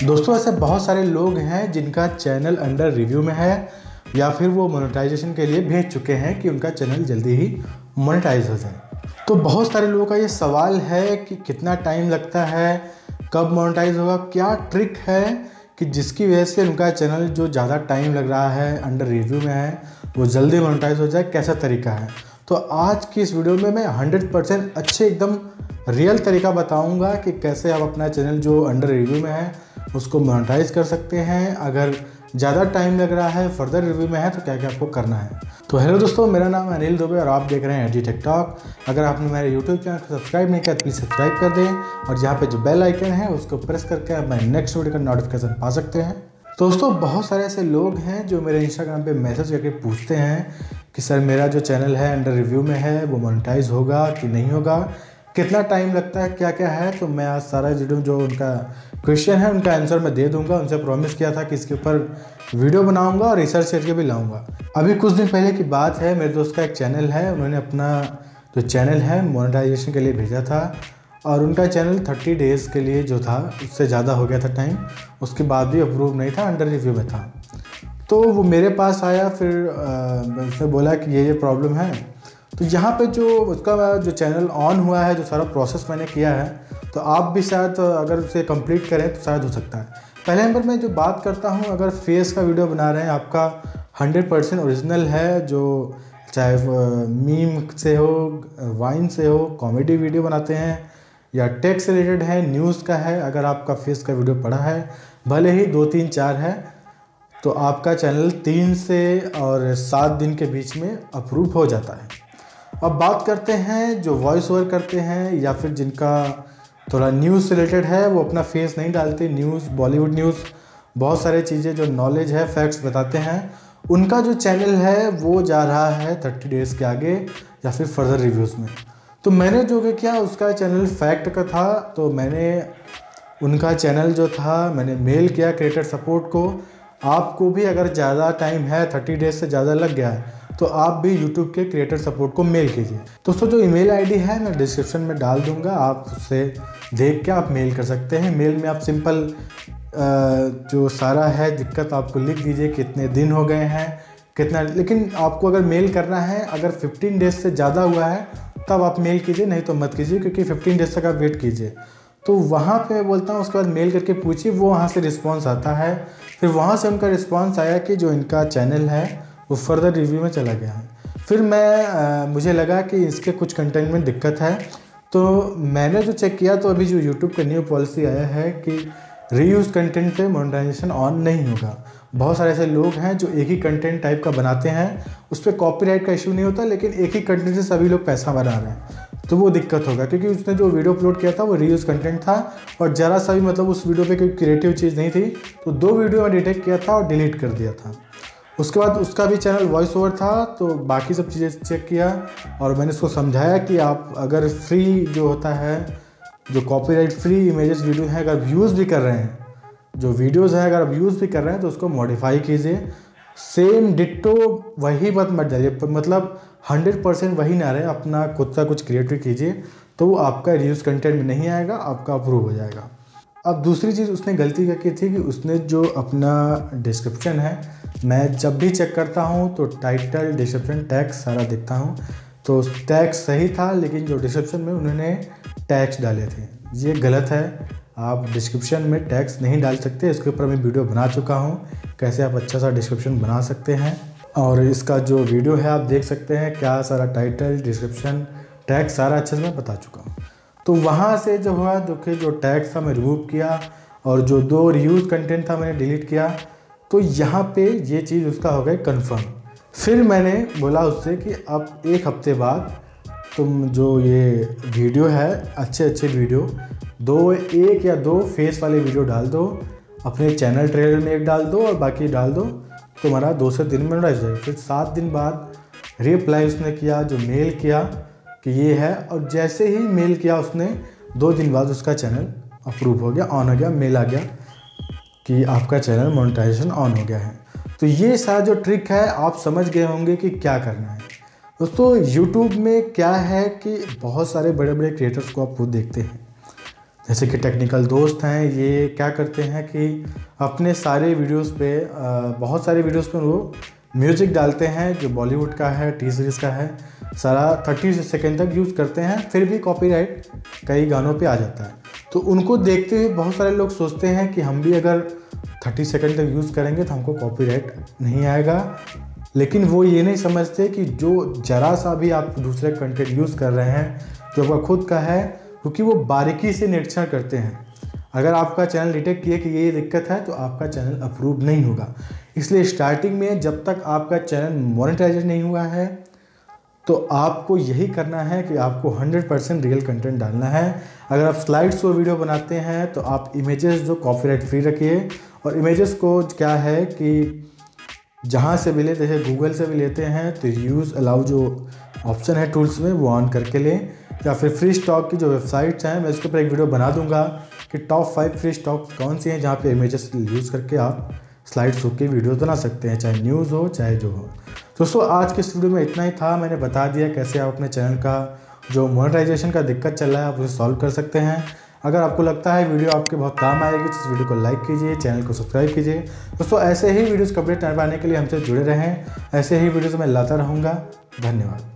दोस्तों ऐसे बहुत सारे लोग हैं जिनका चैनल अंडर रिव्यू में है या फिर वो मोनेटाइजेशन के लिए भेज चुके हैं कि उनका चैनल जल्दी ही मोनेटाइज हो जाए। तो बहुत सारे लोगों का ये सवाल है कि कितना टाइम लगता है, कब मोनेटाइज होगा, क्या ट्रिक है कि जिसकी वजह से उनका चैनल जो ज़्यादा टाइम लग रहा है, अंडर रिव्यू में है, वो जल्दी मोनेटाइज हो जाए, कैसा तरीका है। तो आज की इस वीडियो में मैं 100% अच्छे एकदम रियल तरीका बताऊंगा कि कैसे आप अपना चैनल जो अंडर रिव्यू में है उसको मोनेटाइज कर सकते हैं। अगर ज़्यादा टाइम लग रहा है, फर्दर रिव्यू में है, तो क्या क्या आपको करना है। तो हेलो दोस्तों, मेरा नाम है अनिल दुबे और आप देख रहे हैं एजी टेक टॉक। अगर आपने मेरे यूट्यूब चैनल को सब्सक्राइब नहीं किया तो प्लीज़ सब्सक्राइब कर दें और यहाँ पे जो बेल आइकन है उसको प्रेस करके आप मेरे नेक्स्ट वीडियो का नोटिफिकेशन पा सकते हैं। तो दोस्तों बहुत सारे ऐसे लोग हैं जो मेरे इंस्टाग्राम पे मैसेज करके पूछते हैं कि सर मेरा जो चैनल है अंडर रिव्यू में है वो मोनेटाइज होगा कि नहीं होगा, कितना टाइम लगता है, क्या क्या है। तो मैं आज सारा वीडियो जो उनका क्वेश्चन है उनका आंसर मैं दे दूंगा। उनसे प्रॉमिस किया था कि इसके ऊपर वीडियो बनाऊंगा और रिसर्च करके भी लाऊंगा। अभी कुछ दिन पहले की बात है, मेरे दोस्त का एक चैनल है, उन्होंने अपना जो चैनल है मोनेटाइजेशन के लिए भेजा था और उनका चैनल 30 डेज़ के लिए जो था उससे ज़्यादा हो गया था टाइम, उसके बाद भी अप्रूव नहीं था, अंडर रिव्यू में था। तो वो मेरे पास आया, फिर उसने बोला कि ये प्रॉब्लम है। तो यहाँ पे जो उसका जो चैनल ऑन हुआ है, जो सारा प्रोसेस मैंने किया है, तो आप भी शायद अगर उसे कंप्लीट करें तो शायद हो सकता है। पहले नंबर में जो बात करता हूँ, अगर फेस का वीडियो बना रहे हैं, आपका 100% ओरिजिनल है, जो चाहे मीम से हो, वाइन से हो, कॉमेडी वीडियो बनाते हैं या टेक से रिलेटेड है, न्यूज़ का है, अगर आपका फेस का वीडियो पड़ा है, भले ही 2, 3, 4 है, तो आपका चैनल 3 से और 7 दिन के बीच में अप्रूव हो जाता है। अब बात करते हैं जो वॉइस ओवर करते हैं या फिर जिनका थोड़ा न्यूज़ से रिलेटेड है, वो अपना फेस नहीं डालते, न्यूज़, बॉलीवुड न्यूज़, बहुत सारे चीज़ें जो नॉलेज है, फैक्ट्स बताते हैं, उनका जो चैनल है वो जा रहा है 30 डेज़ के आगे या फिर फर्दर रिव्यूज़ में। तो मैंने जो किया, उसका चैनल फैक्ट का था, तो मैंने उनका चैनल जो था मैंने मेल किया क्रिएटर सपोर्ट को। आपको भी अगर ज़्यादा टाइम है, 30 डेज़ से ज़्यादा लग गया है, तो आप भी YouTube के क्रिएटर सपोर्ट को मेल कीजिए। दोस्तों जो ईमेल आईडी है मैं डिस्क्रिप्शन में डाल दूंगा, आप उससे देख के आप मेल कर सकते हैं। मेल में आप सिंपल जो सारा है दिक्कत आपको लिख दीजिए, कितने दिन हो गए हैं, कितना। लेकिन आपको अगर मेल करना है, अगर 15 डेज़ से ज़्यादा हुआ है तब आप मेल कीजिए, नहीं तो मत कीजिए, क्योंकि 15 डेज़ तक आप वेट कीजिए। तो वहाँ पे मैं बोलता हूँ, उसके बाद मेल करके पूछिए, वो वहाँ से रिस्पॉन्स आता है। फिर वहाँ से उनका रिस्पॉन्स आया कि जो इनका चैनल है वो फर्दर रिव्यू में चला गया है। फिर मुझे लगा कि इसके कुछ कंटेंट में दिक्कत है, तो मैंने जो चेक किया, तो अभी जो यूट्यूब का न्यू पॉलिसी आया है कि रीयूज़ कंटेंट पे मोनेटाइजेशन ऑन नहीं होगा। बहुत सारे ऐसे लोग हैं जो एक ही कंटेंट टाइप का बनाते हैं, उस पर कॉपीराइट का इशू नहीं होता, लेकिन एक ही कंटेंट से सभी लोग पैसा बना रहे हैं, तो वो दिक्कत होगा। क्योंकि उसने जो वीडियो अपलोड किया था वो रीयूज़ कंटेंट था और ज़रा सा भी मतलब उस वीडियो पे कोई क्रिएटिव चीज़ नहीं थी, तो 2 वीडियो में डिटेक्ट किया था और डिलीट कर दिया था। उसके बाद उसका भी चैनल वॉइस ओवर था, तो बाकी सब चीज़ें चेक किया और मैंने उसको समझाया कि आप अगर फ्री जो होता है, जो कॉपीराइट फ्री इमेजेस वीडियो हैं, अगर व्यूज़ भी कर रहे हैं, जो वीडियोज़ हैं अगर आप व्यूज़ भी कर रहे हैं, तो उसको मॉडिफाई कीजिए, सेम डिट्टो वही मत डालिए, मतलब 100% वही ना रहे, अपना खुद का कुछ क्रिएटिव कीजिए, तो वो आपका रीयूज़ कंटेंट में नहीं आएगा, आपका अप्रूव हो जाएगा। अब दूसरी चीज़ उसने गलती क्या की थी कि उसने जो अपना डिस्क्रिप्शन है, मैं जब भी चेक करता हूँ तो टाइटल, डिस्क्रिप्शन, टैग्स सारा देखता हूँ, तो टैग्स सही था, लेकिन जो डिस्क्रिप्शन में उन्होंने टैग्स डाले थे, ये गलत है। आप डिस्क्रिप्शन में टैग्स नहीं डाल सकते, इसके ऊपर मैं वीडियो बना चुका हूँ, कैसे आप अच्छा सा डिस्क्रिप्शन बना सकते हैं। और इसका जो वीडियो है आप देख सकते हैं, क्या सारा टाइटल, डिस्क्रिप्शन, टैग सारा अच्छे से मैं बता चुका हूँ। तो वहाँ से जो हुआ, जो टैग्स था मैं रिमूव किया और जो 2 रीयूज़ कंटेंट था मैंने डिलीट किया, तो यहाँ पे ये चीज़ उसका हो गया कन्फर्म। फिर मैंने बोला उससे कि अब 1 हफ्ते बाद तुम जो ये वीडियो है, अच्छे वीडियो 1 या 2 फेस वाले वीडियो डाल दो, अपने चैनल ट्रेलर में 1 डाल दो और बाकी डाल दो, तुम्हारा 2 से 3 मिनट रह जाएगा। फिर 7 दिन बाद रिप्लाई उसने किया, जो मेल किया कि ये है, और जैसे ही मेल किया उसने 2 दिन बाद उसका चैनल अप्रूव हो गया, ऑन हो गया, मेल आ गया कि आपका चैनल मोनेटाइजेशन ऑन हो गया है। तो ये सारा जो ट्रिक है आप समझ गए होंगे कि क्या करना है। दोस्तों यूट्यूब में क्या है कि बहुत सारे बड़े बड़े क्रिएटर्स को आप खुद देखते हैं, जैसे कि टेक्निकल दोस्त हैं, ये क्या करते हैं कि अपने सारे वीडियोस पे बहुत सारे वीडियोस पे वो म्यूज़िक डालते हैं जो बॉलीवुड का है, टी सीरीज़ का है, सारा 30 सेकेंड तक यूज़ करते हैं, फिर भी कॉपीराइट कई गानों पे आ जाता है। तो उनको देखते हुए बहुत सारे लोग सोचते हैं कि हम भी अगर 30 सेकेंड तक यूज़ करेंगे तो हमको कॉपीराइट नहीं आएगा, लेकिन वो ये नहीं समझते कि जो ज़रा सा भी आप दूसरे कंटेंट यूज़ कर रहे हैं जो आपका खुद का है, क्योंकि वो बारीकी से निरीक्षण करते हैं। अगर आपका चैनल डिटेक्ट किए कि ये दिक्कत है तो आपका चैनल अप्रूव नहीं होगा। इसलिए स्टार्टिंग में जब तक आपका चैनल मोनेटाइज नहीं हुआ है तो आपको यही करना है कि आपको 100% रियल कंटेंट डालना है। अगर आप स्लाइड शो वीडियो बनाते हैं तो आप इमेजेस जो कॉपीराइट फ्री रखिए, और इमेजेस को क्या है कि जहाँ से भी ले, जैसे गूगल से भी लेते हैं तो यूज़ अलाउ जो ऑप्शन है टूल्स में वो ऑन करके लें, या फिर फ्री स्टॉक की जो वेबसाइट्स हैं मैं इसके ऊपर एक वीडियो बना दूंगा कि टॉप 5 फ्री स्टॉक कौन सी हैं जहाँ पे इमेजेस यूज़ करके आप स्लाइड शो की वीडियो बना सकते हैं, चाहे न्यूज़ हो चाहे जो हो। दोस्तों आज के इस वीडियो में इतना ही था। मैंने बता दिया कैसे आप अपने चैनल का जो मोनेटाइजेशन का दिक्कत चल रहा है आप उसे सॉल्व कर सकते हैं। अगर आपको लगता है वीडियो आपके बहुत काम आएगी तो इस वीडियो को लाइक कीजिए, चैनल को सब्सक्राइब कीजिए। दोस्तों ऐसे ही वीडियोस कवरेज पाने के लिए हमसे जुड़े रहें, ऐसे ही वीडियोस मैं लाता रहूँगा। धन्यवाद।